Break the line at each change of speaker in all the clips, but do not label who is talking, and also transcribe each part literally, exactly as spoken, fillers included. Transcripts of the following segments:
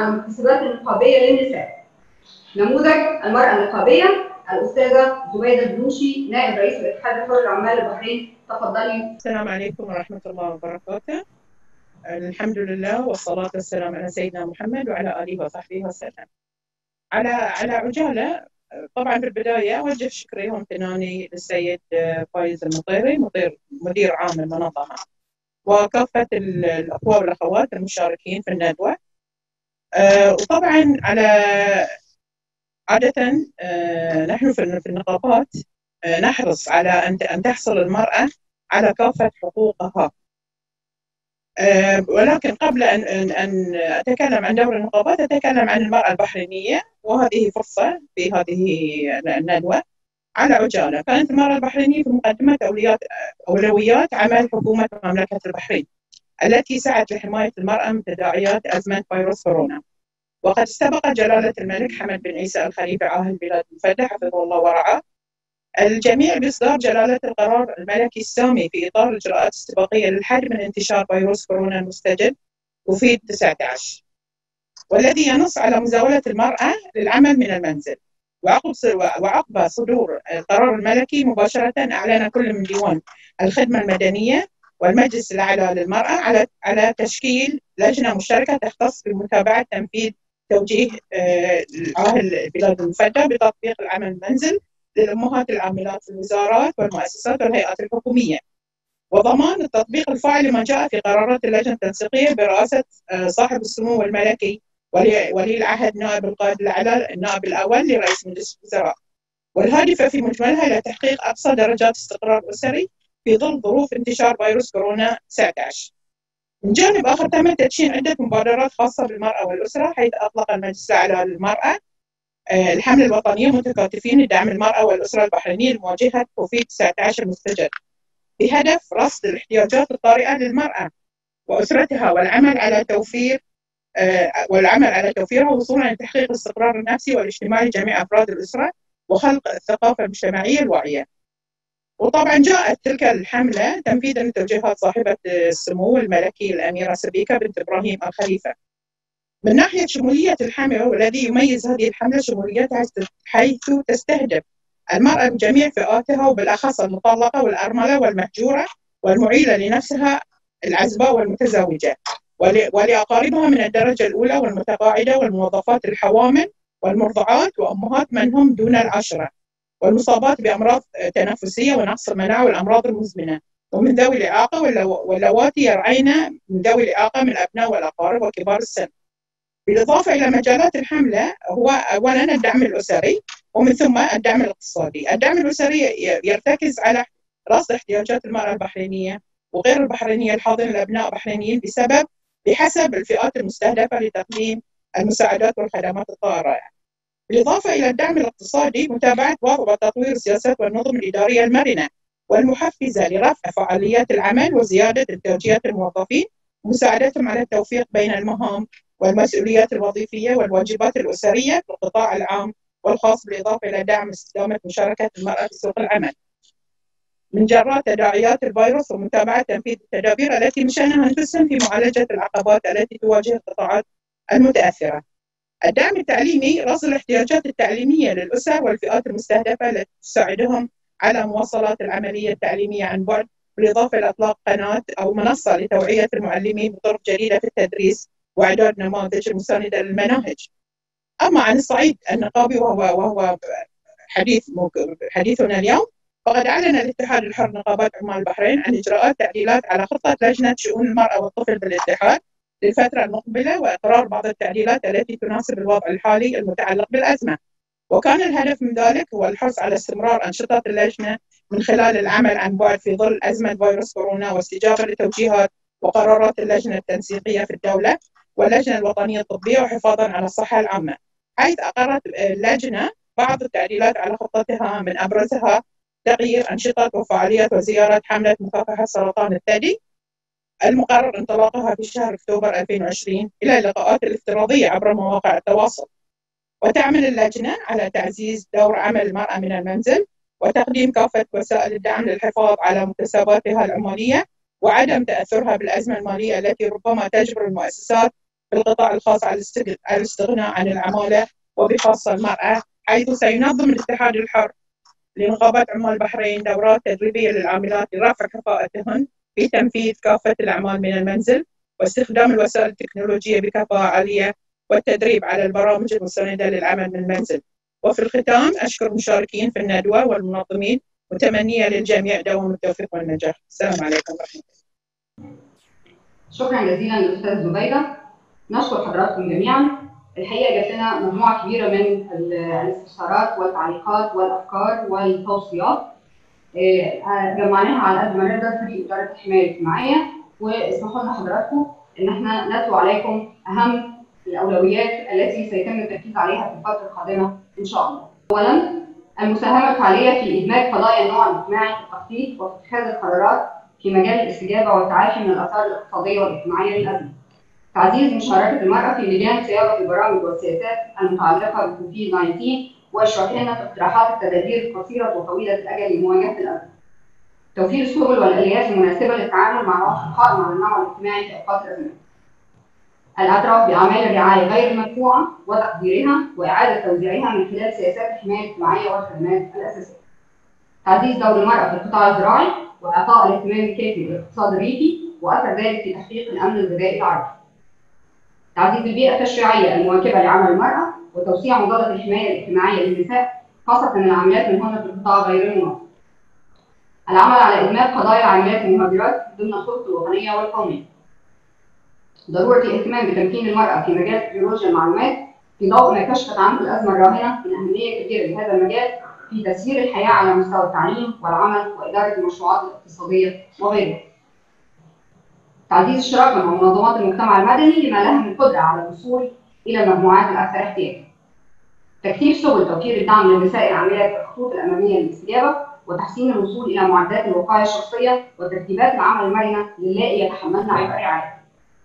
عن المكتسبات النقابية للنساء. نموذج المرأة النقابية الأستاذة زبيدة البلوشي نائب رئيس الاتحاد الحر لعمال البحرين. تفضلي.
السلام عليكم ورحمة الله وبركاته. الحمد لله والصلاة والسلام على سيدنا محمد وعلى آله وصحبه وسلم. على على عجالة، طبعا في البداية أوجه شكري وامتناني للسيد فايز المطيري مدير مدير عام المنظمة وكافة الأخوة والأخوات المشاركين في الندوة. وطبعا على عادة نحن في النقابات نحرص على أن تحصل المرأة على كافة حقوقها، ولكن قبل أن أن أتكلم عن دور النقابات أتكلم عن المرأة البحرينية، وهذه فرصة في هذه الندوة. على عجالة، كانت المرأة البحرينية في مقدمة أولويات عمل حكومة مملكة البحرين التي سعت لحماية المرأة من تداعيات أزمة فيروس كورونا. وقد استبق جلالة الملك حمد بن عيسى الخليفة عاهل البلاد المفدى حفظه الله ورعاه الجميع بإصدار جلالة القرار الملكي السامي في إطار الإجراءات الاستباقية للحد من انتشار فيروس كورونا المستجد كوفيد تسعة عشر، والذي ينص على مزاولة المرأة للعمل من المنزل. وعقب وعقب صدور القرار الملكي مباشرة أعلن كل من ديوان الخدمة المدنية والمجلس الأعلى للمرأة على على تشكيل لجنة مشتركة تختص بمتابعة تنفيذ توجيه عاهل البلاد المفدى بتطبيق العمل المنزل للأمهات العاملات في الوزارات والمؤسسات والهيئات الحكومية، وضمان التطبيق الفاعل لما جاء في قرارات اللجنة التنسيقية برئاسة صاحب السمو الملكي ولي العهد نائب القائد الأعلى النائب الأول لرئيس مجلس الوزراء، والهادفة في مجملها إلى تحقيق أقصى درجات استقرار أسري في ظل ظروف انتشار فيروس كورونا تسعة عشر. من جانب آخر تم تدشين عدة مبادرات خاصة بالمرأة والأسرة، حيث أطلق المجلس الأعلى للمرأة الحملة الوطنية متكاتفين لدعم المرأة والأسرة البحرينية لمواجهة كوفيد تسعة عشر المستجد بهدف رصد الاحتياجات الطارئة للمرأة وأسرتها والعمل على توفير والعمل على توفيرها وصولا لتحقيق الاستقرار النفسي والاجتماعي لجميع أفراد الأسرة وخلق الثقافة المجتمعية الواعية. وطبعا جاءت تلك الحملة تنفيذا لتوجيهات صاحبة السمو الملكي الأميرة سبيكة بنت إبراهيم الخليفة. من ناحية شمولية الحملة، والذي يميز هذه الحملة شموليتها حيث تستهدف المرأة بجميع فئاتها وبالأخص المطلقة والأرملة والمهجورة والمعيلة لنفسها العزباء والمتزوجة ولأقاربها من الدرجة الأولى والمتقاعدة والموظفات الحوامل والمرضعات وأمهات من هم دون العشرة والمصابات بأمراض تنفسية ونقص المناعة والأمراض المزمنة ومن ذوي الإعاقة واللواتي يرعين من ذوي الإعاقة من الأبناء والأقارب وكبار السن. بالإضافة إلى مجالات الحملة هو أولاً الدعم الأسري ومن ثم الدعم الاقتصادي. الدعم الأسري يرتكز على رصد احتياجات المرأة البحرينية وغير البحرينية الحاضنة لأبناء بحرينيين بسبب بحسب الفئات المستهدفة لتقديم المساعدات والخدمات الطارئة. بالإضافة إلى الدعم الاقتصادي متابعة وتطوير السياسات والنظم الإدارية المرنة والمحفزة لرفع فعاليات العمل وزيادة إنتاجية الموظفين ومساعدتهم على التوفيق بين المهام والمسؤوليات الوظيفية والواجبات الأسرية في القطاع العام والخاص، بالإضافة إلى دعم استدامة مشاركة المرأة في سوق العمل من جراء تداعيات الفيروس ومتابعة تنفيذ التدابير التي من شأنها أن تسهم في معالجة العقبات التي تواجه القطاعات المتأثرة. الدعم التعليمي رصد الاحتياجات التعليمية للأسر والفئات المستهدفة التي تساعدهم على مواصلة العملية التعليمية عن بعد، بالإضافة إلى إطلاق قناة أو منصة لتوعية المعلمين بطرق جديدة في التدريس وإعداد نماذج المساندة للمناهج. أما عن الصعيد النقابي وهو وهو حديث حديثنا اليوم، فقد أعلن الاتحاد الحر نقابات عمال البحرين عن إجراءات تعديلات على خطة لجنة شؤون المرأة والطفل بالاتحاد للفترة المقبلة وإقرار بعض التعديلات التي تناسب الوضع الحالي المتعلق بالأزمة. وكان الهدف من ذلك هو الحرص على استمرار أنشطة اللجنة من خلال العمل عن بعد في ظل أزمة فيروس كورونا واستجابة لتوجيهات وقرارات اللجنة التنسيقية في الدولة واللجنة الوطنية الطبية وحفاظا على الصحة العامة، حيث أقرت اللجنة بعض التعديلات على خطتها من أبرزها تغيير أنشطة وفعاليات وزيارة حملة مكافحة سرطان الثدي المقرر انطلاقها في شهر أكتوبر ألفين وعشرين إلى اللقاءات الافتراضية عبر مواقع التواصل. وتعمل اللجنة على تعزيز دور عمل المرأة من المنزل وتقديم كافة وسائل الدعم للحفاظ على مكتسباتها العمالية وعدم تأثرها بالأزمة المالية التي ربما تجبر المؤسسات في القطاع الخاص على الاستغناء عن العمالة وبخاصة المرأة، حيث سينظم الاتحاد الحر لنقابات عمال البحرين دورات تدريبية للعاملات لرفع كفاءتهن في تنفيذ كافة الأعمال من المنزل واستخدام الوسائل التكنولوجية بكفاءة عالية والتدريب على البرامج المستندة للعمل من المنزل. وفي الختام أشكر المشاركين في الندوة والمنظمين متمنية للجميع دوام التوفيق والنجاح. السلام عليكم ورحمة الله.
شكرا جزيلا للأستاذ زبيدة. نشكر حضراتكم جميعا. الحقيقة جات لنا مجموعة كبيرة من الاستفسارات والتعليقات والأفكار والتوصيات، جمعناها على قد ما نقدر فريق إدارة الحماية الاجتماعية، واسمحوا لنا حضراتكم إن احنا نتلو عليكم أهم الأولويات التي سيتم التركيز عليها في الفترة القادمة إن شاء الله. أولاً، المساهمة الفعالية في إدماج قضايا النوع الاجتماعي في التخطيط وفي اتخاذ القرارات في مجال الاستجابة والتعافي من الآثار الاقتصادية والاجتماعية للأزمة. تعزيز مشاركة المرأة في لجان صياغة البرامج والسياسات المتعلقة بكوفيد تسعة عشر وإشراكهن في اقتراحات التدابير القصيرة وطويلة الأجل لمواجهة الأزمة. توفير السبل والآليات المناسبة للتعامل مع الوضع القائم على النوع الاجتماعي في أوقات الأزمات. الاعتراف بأعمال الرعاية غير المدفوعة وتقديرها وإعادة توزيعها من خلال سياسات الحماية الاجتماعية والخدمات الأساسية. تعزيز دور المرأة في القطاع الزراعي وإعطاء الاهتمام الكافي للاقتصاد الريفي وأثر ذلك في تحقيق الأمن الغذائي العربي. تعزيز البيئة التشريعية المواكبة لعمل المرأة وتوسيع مظلة الحماية الاجتماعية للنساء خاصة العاملات منهن في القطاع غير المنظم. العمل على إدماج قضايا العاملات المهاجرات ضمن الخطط الوطنية والقومية. ضرورة الاهتمام بتمكين المرأة في مجال تكنولوجيا المعلومات في ضوء ما كشفت عنه الأزمة الراهنة من أهمية كبيرة لهذا المجال في تسيير الحياة على مستوى التعليم والعمل وإدارة المشروعات الاقتصادية وغيرها. تعزيز الشراكة مع منظمات المجتمع المدني لما لها من قدرة على الوصول إلى المجموعات الأكثر احتياجا. تكثيف سبل توفير الدعم للنساء العاملات في الخطوط الأمامية للاستجابة وتحسين الوصول إلى معدات الوقاية الشخصية وترتيبات العمل المرنة للائي يتحملن عبء الرعاية.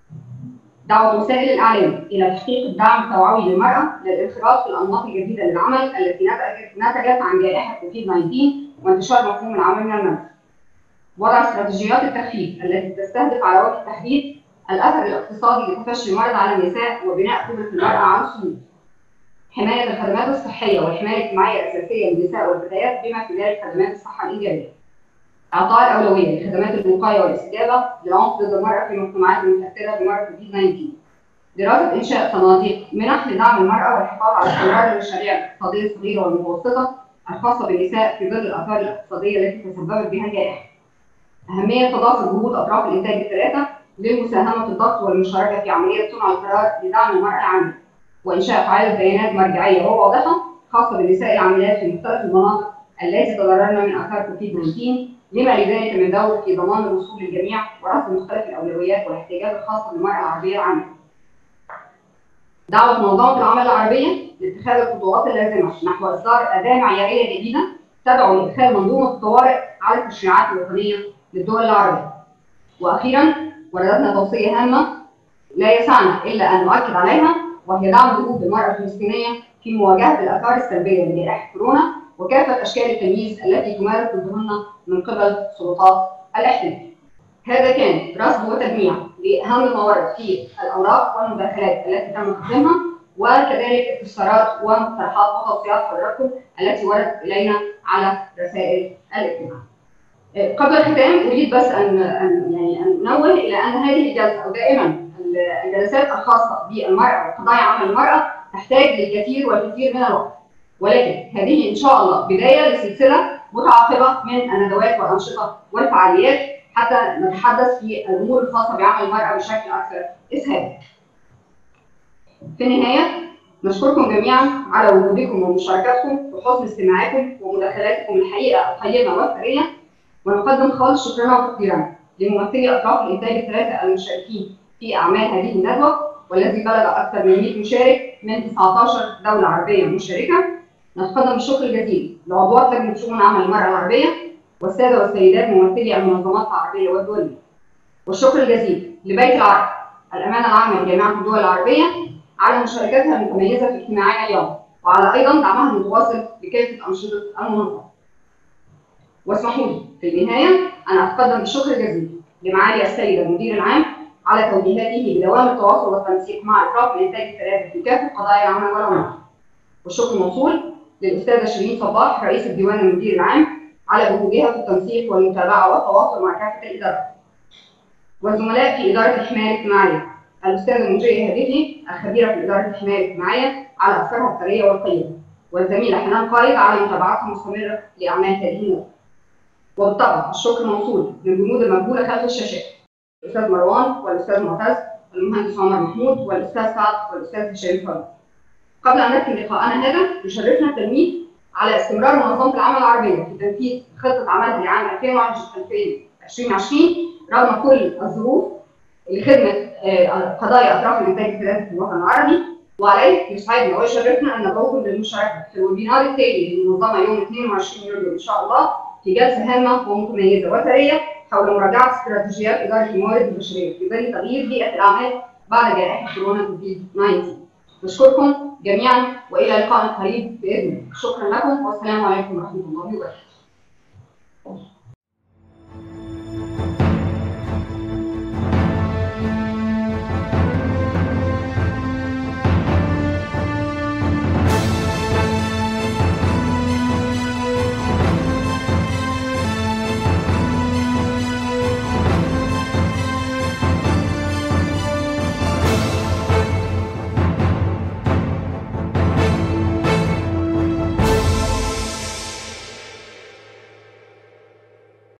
دعوة وسائل الإعلام إلى تحقيق الدعم التوعوي للمرأة للانخراط في الأنماط الجديدة للعمل التي نتجت عن جائحة كوفيد تسعة عشر وانتشار مفهوم العمل من المنزل. وضع استراتيجيات التخفيف التي تستهدف على وجه التحديد الأثر الاقتصادي لتفشي المرض على النساء وبناء قدرة المرأة على الصمود. حماية الخدمات الصحية والحماية الاجتماعية الأساسية للنساء والفتيات بما في ذلك خدمات الصحة الإيجابية. إعطاء الأولوية لخدمات الوقاية والاستجابة للعنف ضد المرأة في المجتمعات المتأثرة بمرض كوفيد تسعة عشر. دراسة إنشاء صناديق منح لدعم المرأة والحفاظ على استمرار المشاريع الاقتصادية الصغيرة والمتوسطة الخاصة بالنساء في ظل الآثار الاقتصادية التي تسببت بها الجائحة. أهمية تضافر جهود أطراف الإنتاج الثلاثة للمساهمة في الضغط والمشاركة في عملية صنع القرار لدعم المرأة العاملة، وإنشاء قاعدة بيانات مرجعية وواضحة خاصة بالنساء العاملات في مختلف المناطق التي تضررن من آثار كوفيد تسعة عشر، لما لذلك من دور في ضمان الوصول للجميع ورصد مختلف الأولويات والاحتياجات الخاصة بالمرأة العربية العاملة. دعوة منظمة العمل العربية لاتخاذ الخطوات اللازمة نحو إصدار أداة معيارية جديدة تدعو لإدخال منظومة الطوارئ على التشريعات الوطنية للدول العربية. وأخيراً وردتنا توصية هامة لا يسعنا إلا أن نؤكد عليها، وهي دعم جهود المرأة الفلسطينية في مواجهة الآثار السلبية لجائحة كورونا وكافة أشكال التمييز التي تمارس ضدهن من قبل سلطات الاحتلال. هذا كان رصد وتجميع لأهم ما ورد في الأوراق والمداخلات التي تم تقديمها، وكذلك استفسارات ومقترحات وتوصيات حضراتكم التي وردت إلينا على رسائل الاجتماع. قبل الختام أريد بس أن يعني أن أنوه إلى أن هذه الجلسة أو دائما الجلسات الخاصة بالمرأة وقضايا عمل المرأة تحتاج للكثير والكثير من الوقت، ولكن هذه إن شاء الله بداية لسلسلة متعاقبة من الندوات والأنشطة والفعاليات حتى نتحدث في الأمور الخاصة بعمل المرأة بشكل أكثر إسهاب. في النهاية نشكركم جميعا على وجودكم ومشاركتكم وحسن استماعكم ومداخلاتكم الحقيقة القيمة والثرية، ونقدم خالص شكرنا وتقديرنا لممثلي أطراف الإنتاج الثلاثة المشاركين في أعمال هذه الندوة، والذي بلغ أكثر من مئة مشارك من تسعة عشر دولة عربية مشاركة. نتقدم بالشكر الجزيل لعضوات لجنة شؤون عمل المرأة العربية والسادة والسيدات ممثلي المنظمات العربية والدولية، والشكر الجزيل لبيت العرب الأمانة العامة لجامعة الدول العربية على مشاركتها المتميزة في اجتماعنا اليوم، وعلى أيضا دعمها المتواصل بكافة أنشطة المنظمة. واسمحوا لي في النهاية أن أتقدم بالشكر الجزيل لمعالي السيد المدير العام على توجيهاته بدوام التواصل والتنسيق مع اطراف الانتاج الثلاثه في كافه قضايا العمل والعمال. والشكر موصول للاستاذه شيرين صباح رئيس الديوان المدير العام على جهودها في التنسيق والمتابعه والتواصل مع كافه الادارات. والزملاء في اداره الحمايه الاجتماعيه، الاستاذه منجيه هديفي الخبيره في اداره الحمايه الاجتماعيه على افكارها الثريه والقيمه، والزميله حنان قائد على متابعتها المستمره لاعمال هذه النقطه. وبالطبع الشكر موصول للجنود المجهوله خلف الشاشات، الاستاذ مروان والاستاذ معتز والمهندس عمر محمود والاستاذ سعد والاستاذ هشام فرج. قبل ان نختم لقاءنا هذا يشرفنا التلميذ على استمرار منظمه العمل العربيه في تنفيذ خطه عملها لعام ألفين وعشرين رغم كل الظروف لخدمه قضايا اطراف الانتاج الثلاثه في الوطن العربي. وعليه يسعدنا ويشرفنا ان ندعوكم للمشاركه في الويبينار التالي للمنظمه يوم اثنين وعشرين يوليو ان شاء الله في جلسه هامه ومتميزه وثريه حول مراجعه استراتيجيات اداره الموارد البشريه في ظل تغيير بيئه الاعمال بعد جائحه كورونا كوفيد تسعة عشر. نشكركم جميعا والى لقاء قريب باذن الله. شكرا لكم والسلام عليكم ورحمه الله وبركاته.